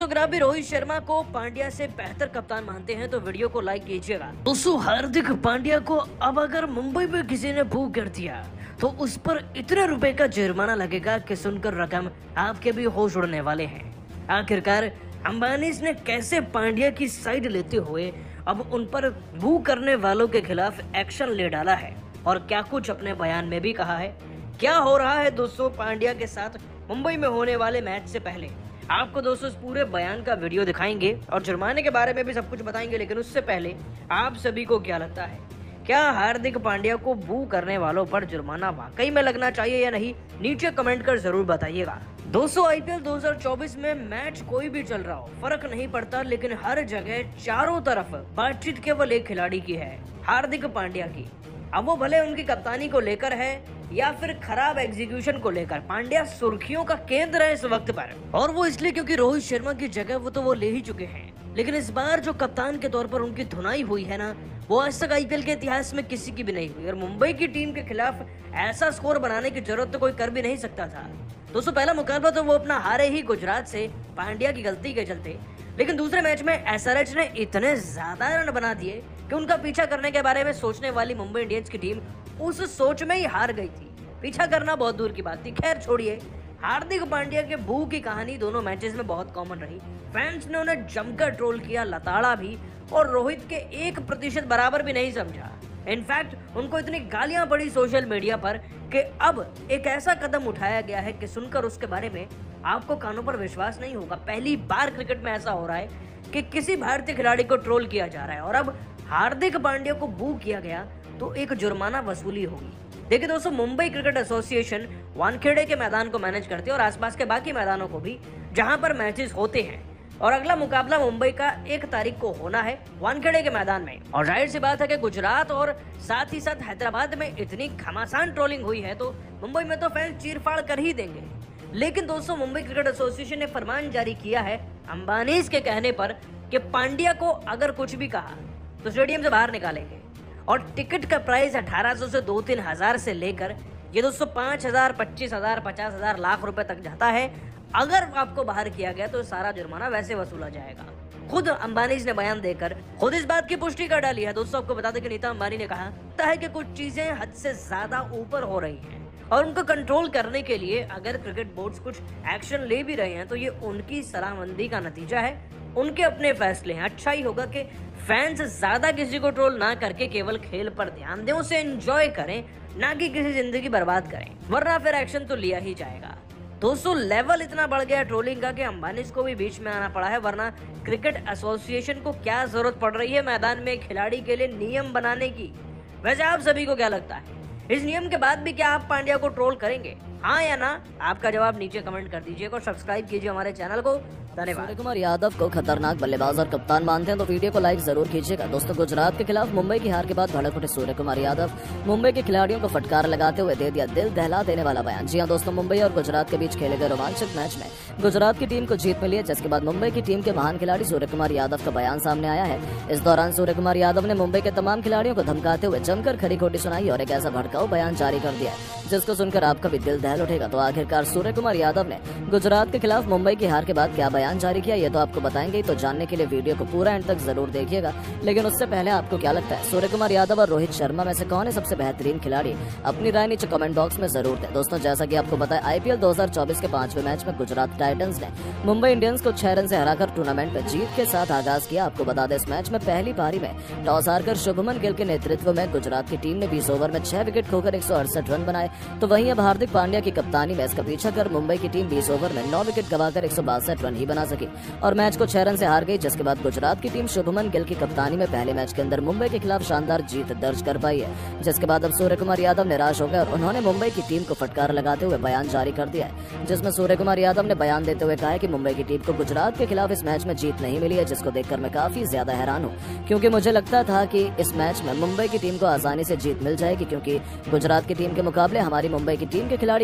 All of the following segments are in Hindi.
तो अगर आप भी रोहित शर्मा को पांड्या से बेहतर कप्तान मानते हैं तो वीडियो को लाइक कीजिएगा। दोस्तों, हार्दिक पांड्या को अब अगर मुंबई में किसी ने बू कर दिया तो उस पर इतने रुपए का जुर्माना लगेगा कि सुनकर रकम आपके भी होश उड़ने वाले हैं। आखिरकार अंबानी ने कैसे पांड्या की साइड लेते हुए अब उन पर बू करने वालों के खिलाफ एक्शन ले डाला है और क्या कुछ अपने बयान में भी कहा है। क्या हो रहा है दोस्तों पांड्या के साथ मुंबई में होने वाले मैच से पहले, आपको दोस्तों इस पूरे बयान का वीडियो दिखाएंगे और जुर्माने के बारे में भी सब कुछ बताएंगे। लेकिन उससे पहले आप सभी को क्या लगता है, क्या हार्दिक पांड्या को बू करने वालों पर जुर्माना वाकई में लगना चाहिए या नहीं? नीचे कमेंट कर जरूर बताइएगा। दोस्तों, आईपीएल 2024 में मैच कोई भी चल रहा हो फर्क नहीं पड़ता, लेकिन हर जगह चारों तरफ बातचीत केवल एक खिलाड़ी की है, हार्दिक पांड्या की। अब वो भले उनकी कप्तानी को लेकर है या फिर खराब एग्जीक्यूशन को लेकर, पांड्या सुर्खियों का केंद्र है इस वक्त पर। और वो इसलिए क्योंकि रोहित शर्मा की जगह वो ले ही चुके हैं। लेकिन इस बार जो कप्तान के तौर पर उनकी धुनाई हुई है ना, वो आज तक आईपीएल के इतिहास में किसी की भी नहीं हुई। और मुंबई की टीम के खिलाफ ऐसा स्कोर बनाने की जरूरत तो कोई कर भी नहीं सकता था। दोस्तों, पहला मुकाबला तो वो अपना हारे ही गुजरात से पांड्या की गलती के चलते। लेकिन दूसरे मैच में एसआरएच ने इतने ज्यादा रन बना दिए कि उनका पीछा करने के बारे में सोचने वाली मुंबई इंडियंस की टीम उस सोच में ही हार गई थी। पीछा करना बहुत दूर की बात थी। खैर छोड़िए, हार्दिक पांड्या के बू की कहानी दोनों मैचेस में बहुत कॉमन रही। फैंस ने उन्हें जमकर ट्रोल किया, लताड़ा भी, और रोहित के 1% बराबर भी नहीं समझा। इनफैक्ट उनको इतनी गालियां पड़ी सोशल मीडिया पर कि अब एक ऐसा कदम उठाया गया है कि सुनकर उसके बारे में आपको कानों पर विश्वास नहीं होगा। पहली बार क्रिकेट में ऐसा हो रहा है कि किसी भारतीय खिलाड़ी को ट्रोल किया जा रहा है और अब हार्दिक पांड्या को बू किया गया तो एक जुर्माना वसूली होगी। देखिए दोस्तों, मुंबई क्रिकेट एसोसिएशन वानखेड़े के मैदान को मैनेज करती है और आसपास के बाकी मैदानों को भी जहां पर मैचेस होते हैं। और अगला मुकाबला मुंबई का 1 तारीख को होना है वानखेड़े के मैदान में। और जाहिर सी बात है कि गुजरात और साथ ही साथ हैदराबाद में इतनी घमासान ट्रोलिंग हुई है तो मुंबई में तो फैंस चीरफाड़ कर ही देंगे। लेकिन दोस्तों, मुंबई क्रिकेट एसोसिएशन ने फरमान जारी किया है अंबानी के कहने पर कि पांड्या को अगर कुछ भी कहा तो स्टेडियम से बाहर निकालेंगे। और टिकट का प्राइस 1800 से 2-3 हजार से लेकर ये दोस्तों 5000, 25,000, 50,000, लाख रुपए तक जाता है। अगर आपको बाहर किया गया तो सारा जुर्माना वैसे वसूला जाएगा। खुद अंबानी ने बयान देकर खुद इस बात की पुष्टि कर डाली है। दोस्तों, आपको बता दें कि नीता अंबानी ने कहा है कि कुछ चीजें हद से ज्यादा ऊपर हो रही हैं और उनको कंट्रोल करने के लिए अगर क्रिकेट बोर्ड्स कुछ एक्शन ले भी रहे हैं तो ये उनकी सलाहमंदी का नतीजा है, उनके अपने फैसले हैं। अच्छा ही होगा कि फैंस ज्यादा किसी को ट्रोल ना करके केवल खेल पर ध्यान दें, उसे एंजॉय करें, ना कि किसी जिंदगी बर्बाद करें, वरना फिर एक्शन तो लिया ही जाएगा। दोस्तों, लेवल इतना बढ़ गया ट्रोलिंग का कि अंबानी को भी बीच में आना पड़ा है, वरना क्रिकेट एसोसिएशन को क्या जरूरत पड़ रही है मैदान में खिलाड़ी के लिए नियम बनाने की। वैसे आप सभी को क्या लगता है, इस नियम के बाद भी क्या आप पांड्या को ट्रोल करेंगे, हाँ या ना? आपका जवाब नीचे कमेंट कर दीजिएगा और सब्सक्राइब कीजिए हमारे चैनल को। धन्यवाद। सूर्य कुमार यादव को खतरनाक बल्लेबाज और कप्तान मानते हैं तो वीडियो को लाइक जरूर कीजिएगा। दोस्तों, गुजरात के खिलाफ मुंबई की हार के बाद भड़क उठे सूर्य कुमार यादव मुंबई के खिलाड़ियों को फटकार लगाते हुए दे दिया दिल दहला देने वाला बयान। जी हां दोस्तों, मुंबई और गुजरात के बीच खेले गए रोमांचक मैच में गुजरात की टीम को जीत मिली है, जिसके बाद मुंबई की टीम के महान खिलाड़ी सूर्य कुमार यादव का बयान सामने आया है। इस दौरान सूर्य कुमार यादव ने मुंबई के तमाम खिलाड़ियों को धमकाते हुए जमकर खरी खोटी सुनाई और एक ऐसा भड़काऊ बयान जारी कर दिया जिसको सुनकर आपका भी दिल दहल उठेगा। तो आखिरकार सूर्य कुमार यादव ने गुजरात के खिलाफ मुंबई की हार के बाद क्या बयान जारी किया, ये तो आपको बताएंगे। तो जानने के लिए वीडियो को पूरा एंड तक जरूर देखिएगा। लेकिन उससे पहले आपको क्या लगता है, सूर्य कुमार यादव और रोहित शर्मा में से कौन है सबसे बेहतरीन खिलाड़ी? अपनी राय नीचे कमेंट बॉक्स में जरूर दें। दोस्तों, जैसा कि आपको पता है, आईपीएल 2024 के 5वें मैच में गुजरात टाइटंस ने मुंबई इंडियंस को 6 रन से हराकर टूर्नामेंट में जीत के साथ आगाज किया। आपको बता दें, इस मैच में पहली पारी में टॉस हारकर शुभमन गिल के नेतृत्व में गुजरात की टीम ने 20 ओवर में 6 विकेट खोकर 168 रन बनाए। तो वहीं अब हार्दिक पांड्या की कप्तानी में इसका पीछा कर मुंबई की टीम 20 ओवर में 9 विकेट गंवाकर 162 रन ही बना सकी और मैच को 6 रन से हार गई। जिसके बाद गुजरात की टीम शुभमन गिल की कप्तानी में पहले मैच के अंदर मुंबई के खिलाफ शानदार जीत दर्ज कर पाई है। जिसके बाद अब सूर्य कुमार यादव निराश हो गए और उन्होंने मुंबई की टीम को फटकार लगाते हुए बयान जारी कर दिया है, जिसमें सूर्य कुमार यादव ने बयान देते हुए कहा है कि मुंबई की टीम को गुजरात के खिलाफ इस मैच में जीत नहीं मिली है, जिसको देखकर मैं काफी ज्यादा हैरान हूँ, क्योंकि मुझे लगता था कि इस मैच में मुंबई की टीम को आसानी से जीत मिल जाएगी, क्योंकि गुजरात की टीम के मुकाबले हमारी मुंबई की टीम के खिलाड़ी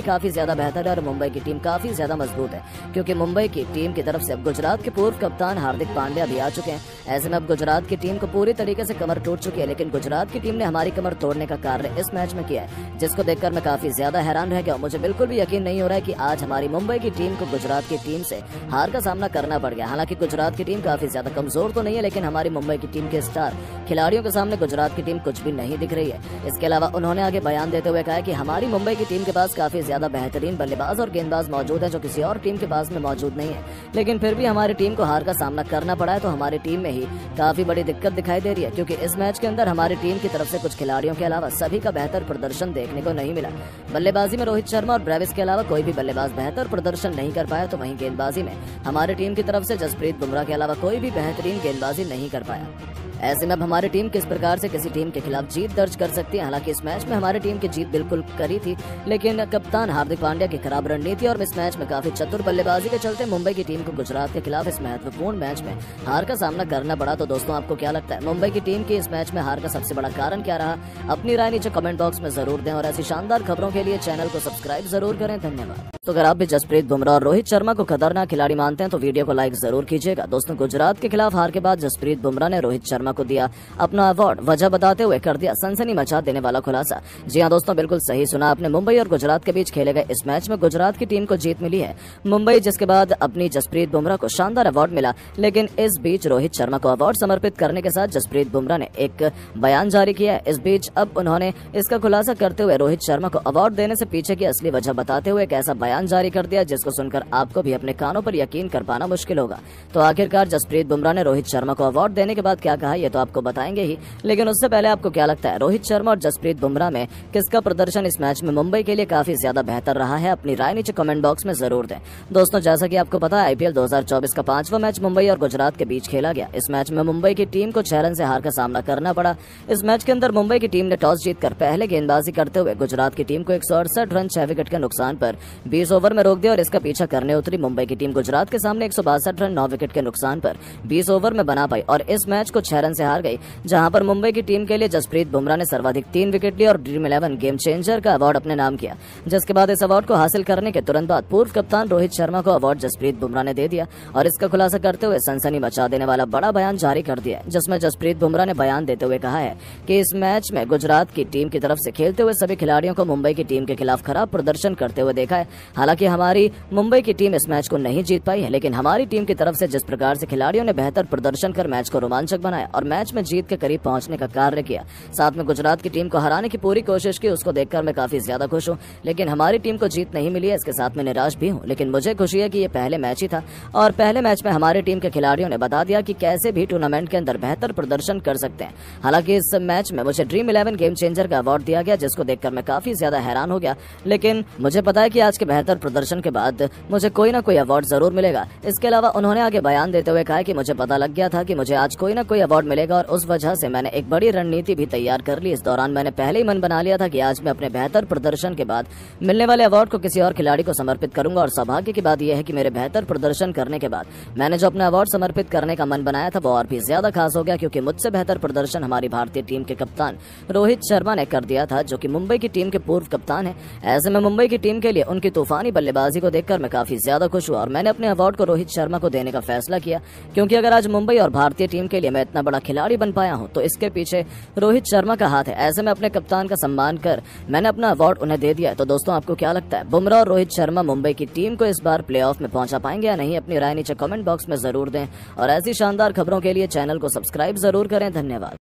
काफी ज्यादा बेहतर है और मुंबई की टीम काफी ज्यादा मजबूत है, क्योंकि मुंबई की टीम की तरफ से अब गुजरात के पूर्व कप्तान हार्दिक पांड्या भी आ चुके हैं। ऐसे में अब गुजरात की टीम को पूरी तरीके से कमर टूट चुकी है, लेकिन गुजरात की टीम ने हमारी कमर तोड़ने का कार्य इस मैच में किया है, जिसको देखकर मैं काफी ज्यादा हैरान रह गया। मुझे बिल्कुल भी यकीन नहीं हो रहा है कि आज हमारी मुंबई की टीम को गुजरात की टीम से हार का सामना करना पड़ गया। हालांकि गुजरात की टीम काफी ज्यादा कमजोर तो नहीं है, लेकिन हमारी मुंबई की टीम के स्टार खिलाड़ियों के सामने गुजरात की टीम कुछ भी नहीं दिख रही है। इसके अलावा उन्होंने आगे बयान देते हुए कहा कि हमारी मुंबई की टीम के पास काफी ज्यादा बेहतरीन बल्लेबाज और गेंदबाज मौजूद है, जो किसी और टीम के पास में मौजूद नहीं है, लेकिन फिर भी हमारी टीम को हार का सामना करना पड़ा है। तो हमारी टीम में ही काफी बड़ी दिक्कत दिखाई दे रही है, क्योंकि इस मैच के अंदर हमारी टीम की तरफ से कुछ खिलाड़ियों के अलावा सभी का बेहतर प्रदर्शन देखने को नहीं मिला। बल्लेबाजी में रोहित शर्मा और ब्रेविस के अलावा कोई भी बल्लेबाज बेहतर प्रदर्शन नहीं कर पाया, तो वहीं गेंदबाजी में हमारी टीम की तरफ से जसप्रीत बुमराह के अलावा कोई भी बेहतरीन गेंदबाजी नहीं कर पाया। ऐसे में अब हमारी टीम किस प्रकार से किसी टीम के खिलाफ जीत दर्ज कर सकती है। हालांकि इस मैच में हमारी टीम की जीत बिल्कुल करी थी, लेकिन कप्तान हार्दिक पांड्या की खराब रणनीति और इस मैच में काफी चतुर बल्लेबाजी के चलते मुंबई की टीम को गुजरात के खिलाफ इस महत्वपूर्ण मैच में हार का सामना करना पड़ा। तो दोस्तों, आपको क्या लगता है, मुंबई की टीम की इस मैच में हार का सबसे बड़ा कारण क्या रहा? अपनी राय नीचे कमेंट बॉक्स में जरूर दें और ऐसी शानदार खबरों के लिए चैनल को सब्सक्राइब जरूर करें। धन्यवाद। तो अगर आप भी जसप्रीत बुमराह और रोहित शर्मा को खतरनाक खिलाड़ी मानते हैं तो वीडियो को लाइक जरूर कीजिएगा। दोस्तों, गुजरात के खिलाफ हार के बाद जसप्रीत बुमराह ने रोहित शर्मा को दिया अपना अवार्ड, वजह बताते हुए कर दिया सनसनी मचा देने वाला खुलासा। जी हां दोस्तों, बिल्कुल सही सुना आपने। मुंबई और गुजरात के बीच खेले गए इस मैच में गुजरात की टीम को जीत मिली है। मुंबई जिसके बाद अपनी जसप्रीत बुमराह को शानदार अवार्ड मिला, लेकिन इस बीच रोहित शर्मा को अवार्ड समर्पित करने के साथ जसप्रीत बुमराह ने एक बयान जारी किया है। इस बीच अब उन्होंने इसका खुलासा करते हुए रोहित शर्मा को अवार्ड देने से पीछे की असली वजह बताते हुए एक ऐसा बयान जारी कर दिया जिसको सुनकर आपको भी अपने कानों पर यकीन कर पाना मुश्किल होगा। तो आखिरकार जसप्रीत बुमराह ने रोहित शर्मा को अवार्ड देने के बाद क्या कहा, ये तो आपको बताएंगे ही, लेकिन उससे पहले आपको क्या लगता है, रोहित शर्मा और जसप्रीत बुमराह में किसका प्रदर्शन इस मैच में मुंबई के लिए काफी ज्यादा बेहतर रहा है? अपनी राय नीचे कमेंट बॉक्स में जरूर दें। दोस्तों, जैसा कि आपको पता है, आईपीएल 2024 का 5वां मैच मुंबई और गुजरात के बीच खेला गया। इस मैच में मुंबई की टीम को 6 रन से हार का सामना करना पड़ा। इस मैच के अंदर मुंबई की टीम ने टॉस जीतकर पहले गेंदबाजी करते हुए गुजरात की टीम को 168 रन 6 विकेट के नुकसान पर 20 ओवर में रोक दिया और इसका पीछा करने उतरी मुंबई की टीम गुजरात के सामने 162 रन 9 विकेट के नुकसान पर 20 ओवर में बना पाई और इस मैच को 6 रन से हार गई, जहां पर मुंबई की टीम के लिए जसप्रीत बुमराह ने सर्वाधिक 3 विकेट लिए और ड्रीम 11 गेम चेंजर का अवार्ड अपने नाम किया। जिसके बाद इस अवार्ड को हासिल करने के तुरंत बाद पूर्व कप्तान रोहित शर्मा को अवार्ड जसप्रीत बुमराह ने दे दिया और इसका खुलासा करते हुए सनसनी मचा देने वाला बड़ा बयान जारी कर दिया, जिसमें जसप्रीत बुमराह ने बयान देते हुए कहा है कि इस मैच में गुजरात की टीम की तरफ से खेलते हुए सभी खिलाड़ियों को मुंबई की टीम के खिलाफ खराब प्रदर्शन करते हुए देखा है। हालांकि हमारी मुंबई की टीम इस मैच को नहीं जीत पाई है, लेकिन हमारी टीम की तरफ से जिस प्रकार से खिलाड़ियों ने बेहतर प्रदर्शन कर मैच को रोमांचक बनाया और मैच में जीत के करीब पहुंचने का कार्य किया, साथ में गुजरात की टीम को हराने की पूरी कोशिश की, उसको देखकर मैं काफी ज्यादा खुश हूं। लेकिन हमारी टीम को जीत नहीं मिली है, इसके साथ मैं निराश भी हूं। लेकिन मुझे खुशी है कि ये पहले मैच ही था और पहले मैच में हमारी टीम के खिलाड़ियों ने बता दिया कि कैसे भी टूर्नामेंट के अंदर बेहतर प्रदर्शन कर सकते हैं। हालांकि इस मैच में मुझे ड्रीम 11 गेम चेंजर का अवार्ड दिया गया, जिसको देखकर मैं काफी ज्यादा हैरान हो गया, लेकिन मुझे पता है कि आज के बेहतर प्रदर्शन के बाद मुझे कोई ना कोई अवार्ड जरूर मिलेगा। इसके अलावा उन्होंने आगे बयान देते हुए कहा कि मुझे पता लग गया था कि मुझे आज कोई ना कोई अवार्ड मिलेगा और उस वजह से मैंने एक बड़ी रणनीति भी तैयार कर ली। इस दौरान मैंने पहले ही मन बना लिया था कि आज मैं अपने बेहतर प्रदर्शन के बाद मिलने वाले अवार्ड को किसी और खिलाड़ी को समर्पित करूंगा और सौभाग्य की बात यह है कि मेरे बेहतर प्रदर्शन करने के बाद मैंने जो अपना अवार्ड समर्पित करने का मन बनाया था वो और भी ज्यादा खास हो गया, क्योंकि मुझसे बेहतर प्रदर्शन हमारी भारतीय टीम के कप्तान रोहित शर्मा ने कर दिया था, जो कि मुंबई की टीम के पूर्व कप्तान है। ऐसे में मुंबई की टीम के लिए उनकी तूफानी बल्लेबाजी को देखकर मैं काफी ज्यादा खुश हुआ और मैंने अपने अवार्ड को रोहित शर्मा को देने का फैसला किया, क्योंकि अगर आज मुंबई और भारतीय टीम के लिए मैं इतना बड़ा खिलाड़ी बन पाया हूं तो इसके पीछे रोहित शर्मा का हाथ है। ऐसे में अपने कप्तान का सम्मान कर मैंने अपना अवार्ड उन्हें दे दिया। तो दोस्तों, आपको क्या लगता है, बुमराह और रोहित शर्मा मुंबई की टीम को इस बार प्लेऑफ में पहुंचा पाएंगे या नहीं? अपनी राय नीचे कमेंट बॉक्स में जरूर दें और ऐसी शानदार खबरों के लिए चैनल को सब्सक्राइब जरूर करें। धन्यवाद।